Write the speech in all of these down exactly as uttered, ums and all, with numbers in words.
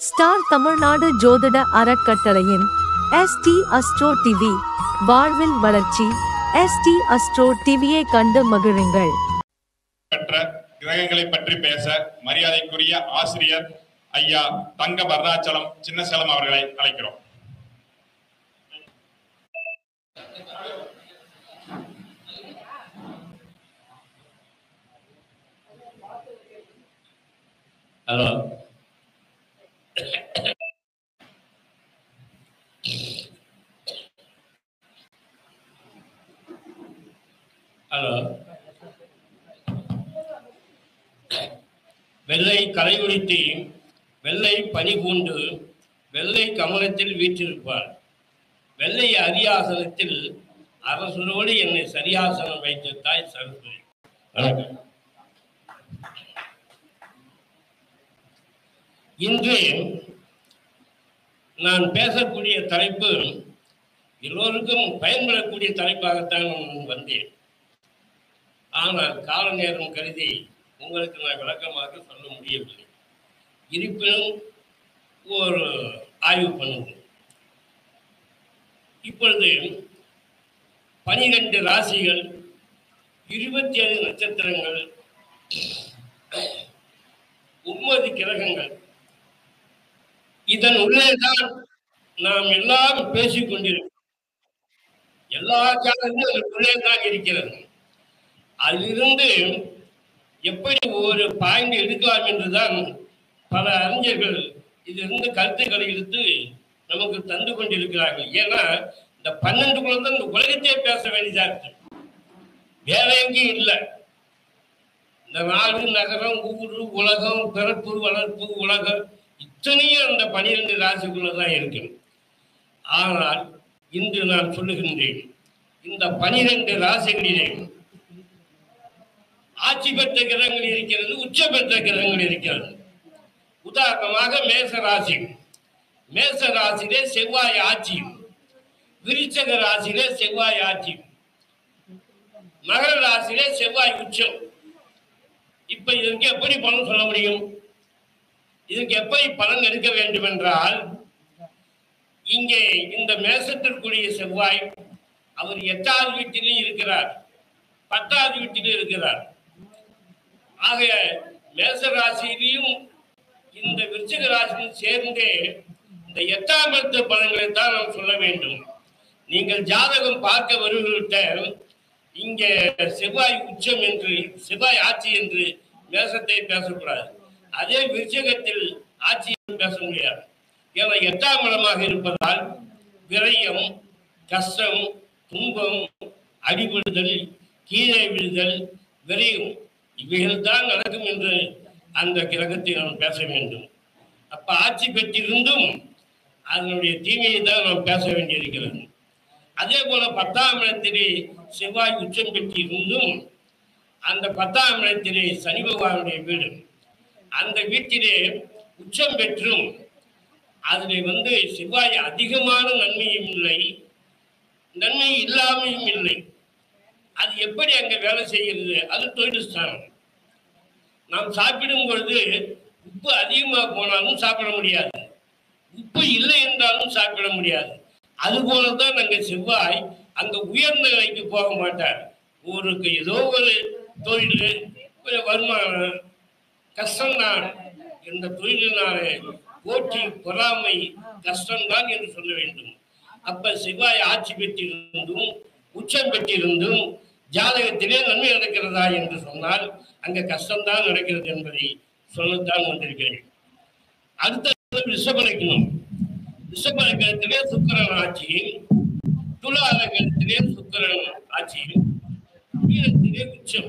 Star Tamil Nadu ஜோதிட அறக்கட்டளையின் ST astro TV வாழ்வில் வளர்ச்சி. எஸ்டி அஸ்ட்ரோ டிவியை கண்டு மகிழுங்கள். கிரகங்களை பற்றி பேச மரியாதைக்குரிய ஆசிரியர் ஐயா தங்க பர்ணாச்சலம் சின்னசேலம் அவர்களை அழைக்கிறோம். ஹலோ, ஹலோ வெள்ளை கலை உடுத்தி வெள்ளை பனி பூண்டு வெள்ளை கமலத்தில் வீற்றிருப்பார். வெள்ளை அரியாசனத்தில் அரசரோடு என்னை சரியாசனம் வைத்த தாய் சரஸ்வதி. வணக்கம். இன்று நான் பேசக்கூடிய தலைப்பு எல்லோருக்கும் பயன்படக்கூடிய தலைப்பாகத்தான் நான் வந்தேன். ஆனால் கால நேரம் கருதி உங்களுக்கு நான் விளக்கமாக சொல்ல முடியவில்லை. இருப்பினும் ஒரு ஆய்வு பண்ணுவோம். இப்பொழுது பனிரெண்டு ராசிகள், இருபத்தி ஏழு நட்சத்திரங்கள், ஒன்பது கிரகங்கள், இதன் உள்ளேதான் நாம் எல்லாம் பேசிக் கொண்டிருக்கிறோம். எல்லா காலங்களும் அதற்குள்ளே தான் இருக்கிறது. அதிலிருந்து எப்படி ஒரு பாயிண்ட் எடுக்கலாம் என்றுதான் பல அறிஞர்கள் இதிலிருந்து கருத்துக்களை எடுத்து நமக்கு தந்து கொண்டிருக்கிறார்கள். ஏன்னா இந்த பன்னெண்டுக்குள்ள தான் இந்த உலகத்தையே பேச வேண்டியதா இருக்கு, வேற எங்கேயும் இல்லை. இந்த நாடு, நகரம், ஊரு, உலகம், பிறப்பு, வளர்ப்பு, உலகம் இத்தனையும் அந்த பனிரெண்டு ராசிக்குள்ளதான் இருக்கு. ஆனால் இன்று நான் சொல்லுகின்றேன், இந்த பனிரெண்டு ராசிகளிலே ஆட்சி பெற்ற கிரகங்கள் இருக்கிறது, உச்ச பெற்ற கிரகங்கள் இருக்கிறது. உதாரணமாக மேச ராசி, மேச ராசியிலே செவ்வாய் ஆட்சி, விருச்சக ராசியிலே செவ்வாய் ஆட்சி, மகர ராசியிலே செவ்வாய் உச்சம். இப்ப இதற்கு எப்படி பலன் சொல்ல முடியும்? இதற்கு எப்படி பலன் எடுக்க வேண்டும் என்றால், இங்கே இந்த மேசத்திற்குரிய செவ்வாய் அவர் எட்டாவது வீட்டிலும் இருக்கிறார், பத்தாவது வீட்டிலும் இருக்கிறார். ஆக மேச ராசியிலையும் இந்த விருச்சிக ராசியும் சேர்ந்தே இந்த எட்டாம் இடத்து பலன்களை தான் நாம் சொல்ல வேண்டும். நீங்கள் ஜாதகம் பார்க்க வருகின்ற இங்கே செவ்வாய் உச்சம் என்று, செவ்வாய் ஆட்சி என்று மேசத்தை பேசக்கூடாது. அதே விருச்சிகத்தில் ஆட்சி பேச முடியாது. ஏன்னா எட்டாம் இடமாக இருப்பதால் விரயம், கஷ்டம், துன்பம், அடிபடுதல், கீழே விழுதல், விரையும் இவைகள் தான் நடக்கும் என்று அந்த கிரகத்தை நாம் பேச வேண்டும். அப்ப ஆட்சி பெற்றிருந்தும் அதனுடைய தீமையை தான் நாம் பேச வேண்டியிருக்கிறது. அதே போல பத்தாம் இடத்திலே செவ்வாய் உச்சம் பெற்றிருந்தும் அந்த பத்தாம் இடத்திலே சனி பகவானுடைய வீடு, அந்த வீட்டிலே உச்சம் பெற்றும் அதிலே வந்து செவ்வாய் அதிகமான நன்மையும் இல்லை, நன்மை இல்லாமையும் இல்லை. அது எப்படி அங்க வேலை செய்கிறது? அது தொழில் ஸ்தானம். நாம் சாப்பிடும் பொழுது உப்பு அதிகமாக போனாலும் சாப்பிட முடியாது, உப்பு இல்லை என்றாலும் சாப்பிட முடியாது. அது போலதான் அங்க செவ்வாய் அங்க உயர்ந்த நிலைக்கு போக மாட்டார். ஊருக்கு ஏதோ ஒரு தொழில், ஒரு வருமானம், கஷ்டம்தான். இந்த தொழிலினாலே போட்டி, பொறாமை, கஷ்டம்தான் என்று சொல்ல வேண்டும். அப்ப செவ்வாய் ஆட்சி பெற்றிருந்தும் உச்சம் பெற்றிருந்தும் ஜாதகத்திலே நன்மை நடக்கிறதா என்று சொன்னால் அங்க கஷ்டம்தான் நடக்கிறது என்பதை சொல்லத்தான் வந்திருக்கிறேன். அடுத்த ரிஷபலக்கணம், ரிஷபலக்கணத்திலே சுக்கிரன் ஆட்சி, துலா லக்னத்திலே சுக்கிரன் ஆட்சி, மீனத்திலே உச்சம்.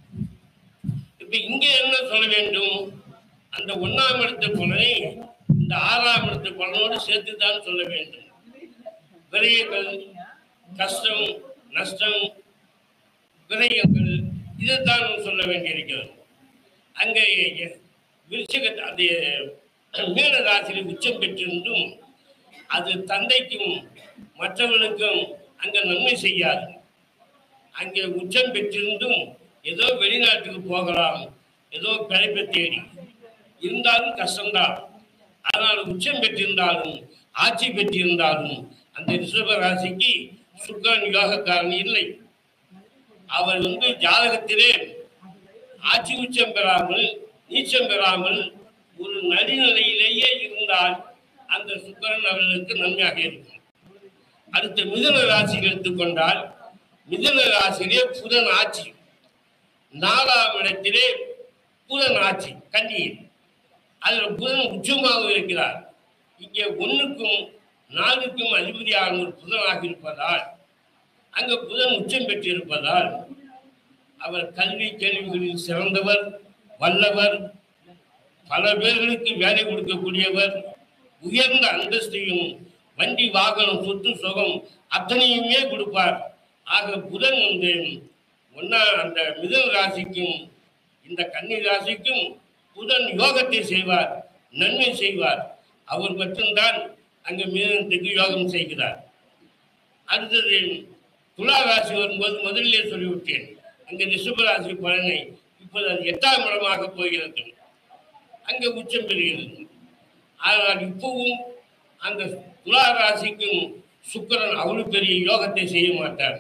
இப்ப இங்க என்ன சொல்ல வேண்டும்? அந்த ஒன்னாம் இடத்து பலனை இந்த ஆறாம் இடத்து பலனோடு சேர்த்துதான் சொல்ல வேண்டும். விரயங்கள், கஷ்டம், நஷ்டம், விரயங்கள் இதைத்தான் சொல்ல வேண்டியிருக்கிறது. அங்கே விருச்சிக அது மீன ராசியில் உச்சம் பெற்றிருந்தும் அது தந்தைக்கும் மற்றவர்களுக்கும் அங்க நன்மை செய்யாது. அங்கே உச்சம் பெற்றிருந்தும் ஏதோ வெளிநாட்டுக்கு போகலாம், ஏதோ பிழைப்பை தேடி இருந்தாலும் கஷ்டம்தான். அதனால் உச்சம் பெற்றிருந்தாலும் ஆட்சி பெற்றிருந்தாலும் அந்த ரிஷப ராசிக்கு சுக்கிரன் யோகக்காரன் இல்லை. அவர் வந்து ஜாதகத்திலே ஆட்சி உச்சம் பெறாமல் நீச்சம் பெறாமல் ஒரு நடுநிலையிலேயே இருந்தால் அந்த சுக்கிரன் அவர்களுக்கு நன்மையாக இருக்கும். அடுத்த மிதுன ராசி எடுத்துக்கொண்டால் மிதுன ராசியிலே புதன் ஆட்சி, நாலாம் இடத்திலே புதன் ஆட்சி கன்னியில், அதில் புதன் உச்சமாக இருக்கிறார். இங்கே ஒன்றுக்கும் நாலுக்கும் அதிபதியான ஒரு புதனாக இருப்பதால் அங்கு புதன் உச்சம் பெற்றிருப்பதால் அவர் கல்வி கேள்விகளில் சிறந்தவர், வல்லவர், பல பேர்களுக்கு வேலை கொடுக்கக்கூடியவர், உயர்ந்த அந்தஸ்தையும் வண்டி வாகனம் சொத்து சுகம் அத்தனையுமே கொடுப்பார். ஆக புதன் வந்து ஒன்னா அந்த மிதுன ராசிக்கும் இந்த கன்னி ராசிக்கும் புதன் யோகத்தை செய்வார், நன்மை செய்வார். அவர் மட்டும்தான் அங்கு மிதுனத்துக்கு யோகம் செய்கிறார். அடுத்தது துலா ராசி வரும்போது முதலிலே சொல்லிவிட்டேன், அங்கு ரிஷபராசி பலனை இப்போது அது எட்டாம் இடமாக போகிறது, அங்கே உச்சம் பெறுகிறது. ஆனால் இப்பவும் அந்த துலா ராசிக்கும் சுக்கிரன் அவ்வளவு பெரிய யோகத்தை செய்ய மாட்டார்.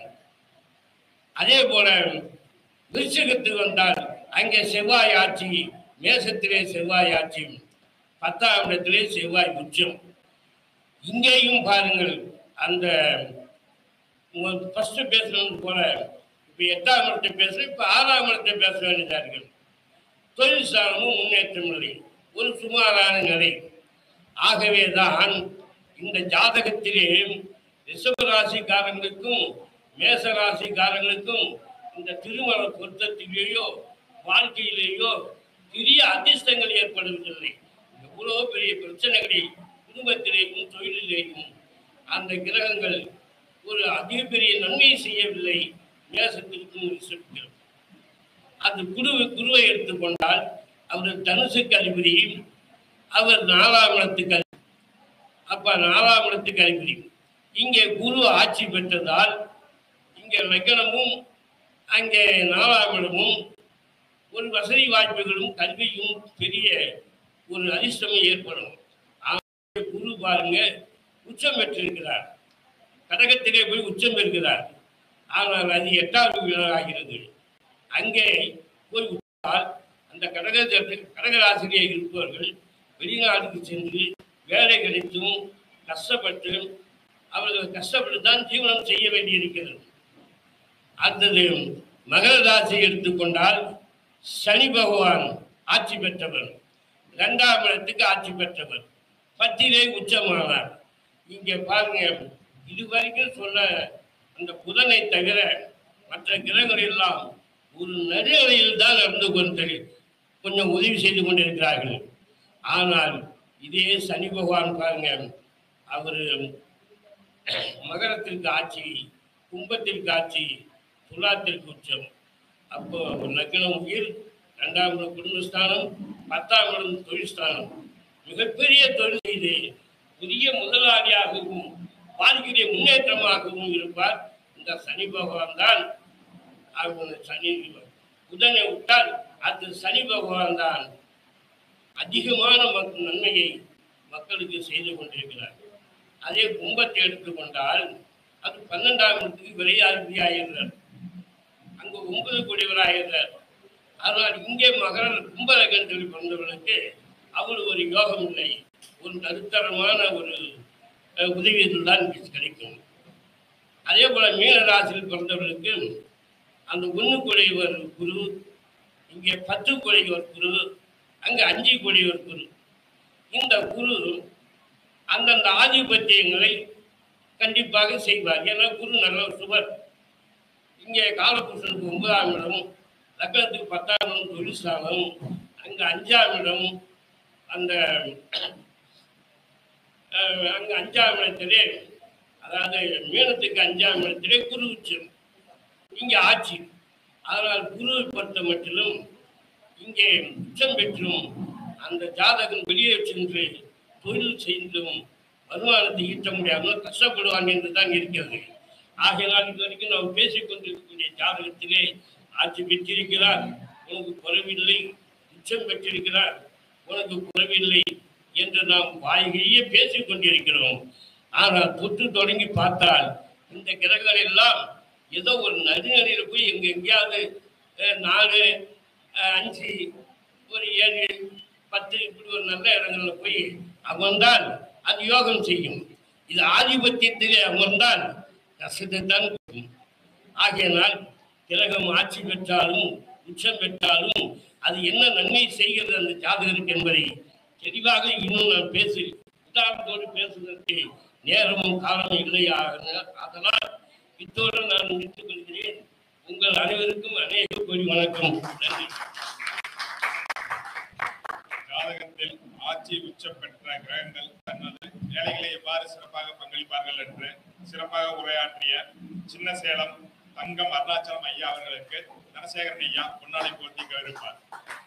அதே போல விருச்சிகத்துக்கு வந்தால் அங்கே செவ்வாய் ஆட்சி, மேசத்திலே செவ்வாய் ஆட்சி, பத்தாம் இடத்திலே செவ்வாய் உச்சம். இங்கேயும் பாருங்கள், அந்த ஃபர்ஸ்ட் பேசணும் போல இப்ப எட்டாம் இடத்தை பேசுறேன், இப்ப ஆறாம் இடத்தை பேச வேண்டியதார்கள். தொழில் ஸ்தானமும் முன்னேற்றம் நிலை, ஒரு சுமாரான நிலை. ஆகவேதான் இந்த ஜாதகத்திலே ரிஷபராசிக்காரங்களுக்கும் மேசராசிக்காரங்களுக்கும் இந்த திருமண பொருத்தத்திலேயோ வாழ்க்கையிலேயோ பெரிய அதிர்ஷ்டங்கள் ஏற்படுவதில்லை. எவ்வளோ பெரிய பிரச்சனைகளை குடும்பத்திலேயும் தொழிலிலேயும் அந்த கிரகங்கள் ஒரு அதிக பெரிய நன்மையை செய்யவில்லை. மேசத்திற்கும் ரிஷபத்திற்கும் அந்த குரு குருவை எடுத்துக்கொண்டால் அவர் தனுசுக்கு அதிபதி, அவர் நாலாம் இடத்துக்கு அதிபதி. அப்ப நாலாம் இடத்துக்கு அதிபதி. இங்கே குரு ஆட்சி பெற்றதால் இங்கே லக்னமும் அங்கே நாலாம் இடமும் ஒரு வசதி வாய்ப்புகளும் கல்வியும் பெரிய ஒரு அதிர்ஷ்டமும் ஏற்படும். குரு பாருங்க உச்சம் பெற்றிருக்கிறார், கடகத்திலே போய் உச்சம் பெறுகிறார். ஆனால் அது எட்டாவது வீரராகிறது. அங்கே போய் உச்சால் அந்த கடக கடகராசிரியை இருப்பவர்கள் வெளிநாட்டுக்கு சென்று வேலை கிடைத்தும் கஷ்டப்பட்டு அவர்கள் கஷ்டப்பட்டு தான் ஜீவனம் செய்ய வேண்டியிருக்கிறது. அடுத்தது மகர ராசியை எடுத்துக்கொண்டால் சனி பகவான் ஆட்சி பெற்றவர், இரண்டாம் இடத்துக்கு ஆட்சி பெற்றவர், பத்திலே உச்சமானார். இங்கே பாருங்க, இதுவரைக்கும் சொன்ன அந்த புதனை தவிர மற்ற கிரகங்கள் எல்லாம் ஒரு நடுநிலையில் தான் நடந்து கொண்டு கொஞ்சம் உதவி செய்து கொண்டிருக்கிறார்கள். ஆனால் இதே சனி பகவான் பாருங்க, அவர் மகரத்திற்கு ஆட்சி, கும்பத்திற்கு ஆட்சி, துலாத்திற்கு உச்சம். அப்போ லக்னம் உயிர், இரண்டாம் இடம் குடும்பஸ்தானம், பத்தாம் இடம் தொழில் ஸ்தானம். மிகப்பெரிய தொழில் செய்து புதிய முதலாளியாகவும் வாழ்க்கைய முன்னேற்றமாகவும் இருப்பார் இந்த சனி பகவான் தான். அவங்க சனி புதனை விட்டால் அது சனி பகவான் தான் அதிகமான மக்கள் நன்மையை மக்களுக்கு செய்து கொண்டிருக்கிறார். அதே கும்பத்தை எடுத்துக்கொண்டால் அது பன்னெண்டாம் இடத்துக்கு விரையாதிபதியாகிறார், அங்கு ஒன்பது கூடியவராகிறார். அதனால் இங்கே மகர கும்ப லக்னத்தில் பிறந்தவர்களுக்கு அவ்வளவு ஒரு யோகம் இல்லை, ஒரு நடுத்தரமான ஒரு உதவியில் தான் கிடைக்கும். அதே போல மீன ராசியில் பிறந்தவர்களுக்கு அந்த ஒன்று கூடியவர் குரு, இங்கே பத்து கூடியவர் குரு, அங்கே அஞ்சு கூடியவர் குரு. இந்த குரு அந்தந்த ஆதிபத்தியங்களை கண்டிப்பாக செய்வார். ஏன்னா குரு நல்ல சுவர். இங்கே காலபுருஷனுக்கு ஒன்பதாம் இடம், லக்னத்துக்கு பத்தாம் இடம் தொழில் ஸ்தானம், அங்கே அஞ்சாம் இடம், அந்த அங்கே அஞ்சாம் இடத்திலே அதாவது மீனத்துக்கு அஞ்சாம் இடத்திலே குரு உச்சம், இங்கே ஆட்சி. அதனால் குருவை பொறுத்த மட்டிலும் இங்கே உச்சம் பெற்றும் அந்த ஜாதகம் வெளியே சென்று தொழில் செய்தும் வருமானத்தை ஈட்ட முடியாமல் கஷ்டப்படுவாங்க என்று தான் இருக்கிறது. ஆகையினால் இது வரைக்கும் நாம் பேசிக் கொண்டிருக்கக்கூடிய ஜாதகத்திலே ஆட்சி பெற்றிருக்கிறார், உனக்கு குறைவில்லை, உச்சம் பெற்றிருக்கிறார், உனக்கு குறைவில்லை என்று நாம் வாய்கையே பேசிக் கொண்டிருக்கிறோம். ஆனால் தொற்று தொடங்கி பார்த்தால் இந்த கிரகங்கள் எல்லாம் ஏதோ ஒரு நடுநடியில் போய் எங்க எங்கேயாவது நாலு அஞ்சு ஒரு ஏழு பத்து இப்படி ஒரு நல்ல இடங்கள்ல போய் அமர்ந்தால் அது யோகம் செய்யும். இது ஆதிபத்தியத்திலே அமர்ந்தால் கஷ்டத்தை தான் கொடுக்கும். ஆகையினால் கிரகம் ஆட்சி பெற்றாலும் உச்சம் பெற்றாலும் அது என்ன நன்மை செய்கிறது அந்த ஜாதகருக்கு என்பதை தெளிவாக இன்னும் நான் பேசு உதாரணத்தோடு பேசுவதற்கு நேரமும் காலமும் இல்லையாக. அதனால் இத்தோடு நான் முடித்துக் கொள்கிறேன். உங்கள் அனைவருக்கும் அநேக கோடி வணக்கம். நன்றி. ஜாதகத்தில் ஆட்சி உச்சம் பெற்ற கிரகங்கள் தனது வேலைகளை எவ்வாறு சிறப்பாக பங்களிப்பார்கள் என்று சிறப்பாக உரையாற்றிய சின்ன சேலம் தங்கம் அருணாச்சலம் ஐயா அவர்களுக்கு தனசேகரன் ஐயா பொன்னாடை போர்த்தி கௌரவிப்பார்.